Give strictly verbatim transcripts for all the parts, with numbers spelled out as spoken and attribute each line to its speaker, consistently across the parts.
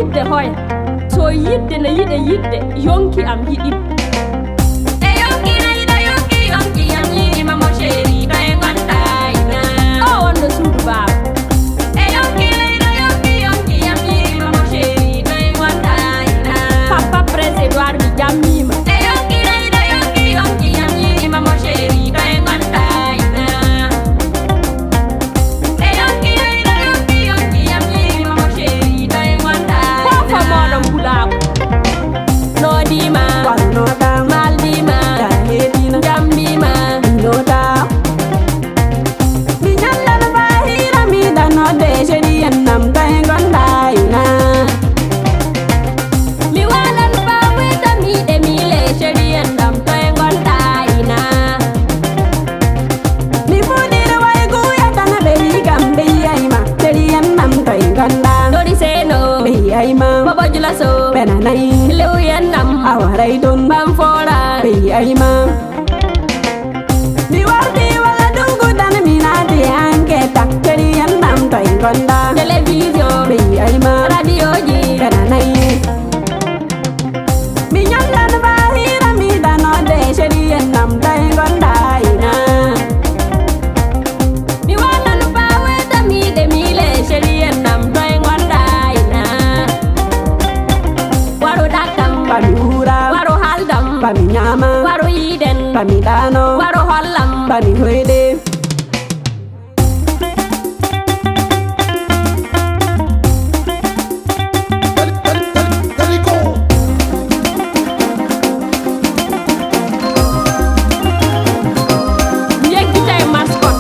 Speaker 1: yidde hoya so yidde ne yiɗe yidde yonki am yiɗi
Speaker 2: e yonki na yiɗa yonki yonki am yiɗima mo chéri ɗo e gonɗa ina
Speaker 1: o wonno suudu baba
Speaker 2: e yonki na yiɗa yonki yonki am yiɗima mo chéri ɗo e gonɗa ina
Speaker 1: papa prince Edouard mi jammima
Speaker 2: e yonki na yiɗa yonki yonki am yiɗima mo chéri ɗo e gonɗa ina e yonki na yiɗa yonki yonki am yiɗima mo chéri ɗo e gonɗa
Speaker 1: fofo moɗon pulako nodima
Speaker 3: Walnoda,
Speaker 1: maldima
Speaker 3: Dahedina,
Speaker 1: jamdima
Speaker 3: Noda. Mi nyalla na bahira mi dano de sheri annam kay gonda ina.
Speaker 1: mi walan baweta miɗe mile sheriyen ɗam to e gonɗa ina
Speaker 3: Mi fudira way guya kana be ligam be yayma. Sheri annam kay gonda.
Speaker 1: ɗoɗi seno
Speaker 3: Be yayma,
Speaker 1: bobo julaso
Speaker 3: benanai.
Speaker 1: lewyen nam
Speaker 3: Awaray dun,
Speaker 1: bam fola
Speaker 3: be yayma. Mi wardi wala dungu dan mi nadi anketa. Sheri annam kay gonda.
Speaker 1: télévision
Speaker 3: Be yayma,
Speaker 1: radio ji
Speaker 3: benanai. Mi nyalla na bahira mi dano de sheri annam kay gonda ina.
Speaker 1: mi walan baweta miɗe mile sheriyen ɗam to e gonɗa ina waru ɗakkam
Speaker 3: Bami hura,
Speaker 1: waru haldam
Speaker 3: bami nyama,
Speaker 1: waru yiden
Speaker 3: bami dano,
Speaker 1: waru hollam
Speaker 3: bami hoyde.
Speaker 1: yeggita e mascot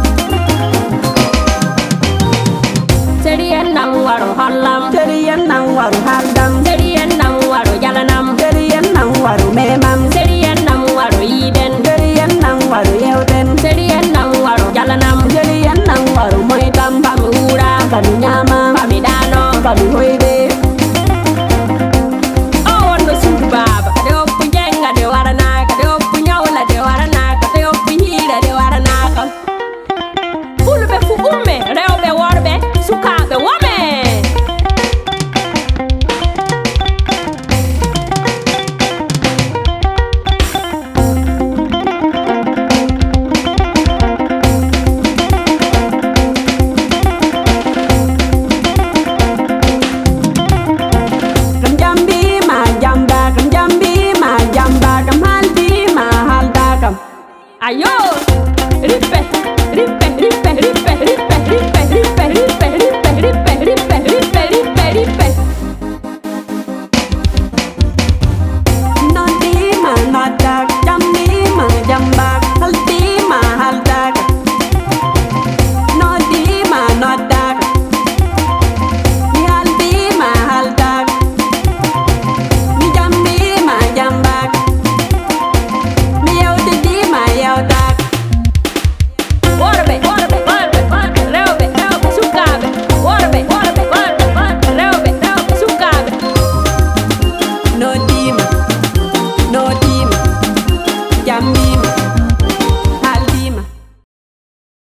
Speaker 1: sheriyen ɗam waru hollam
Speaker 3: Sheri annam waru haldam,
Speaker 1: sheriyen ɗam waru jalanam
Speaker 3: sheri annam waru memam,
Speaker 1: sheriyen ɗam waru yiden
Speaker 3: sheri annam waru yewden,
Speaker 1: sheriyen ɗam waru jalanam
Speaker 3: sheri annam waru moytam,
Speaker 1: bami wura
Speaker 3: bami nyama,
Speaker 1: bami ɗano
Speaker 3: bami hoyde.
Speaker 1: o wonno suudu baba de oppu jenga de waranaka de oppu ñawla de waranaka de oppu hiira de waranaka fulɓe fu umme rewɓe worɓe sukaɓe wome
Speaker 3: Kam jambi ma jamba, kam jambi ma jamba, kam haldi ma halda kam.
Speaker 1: ayo rippe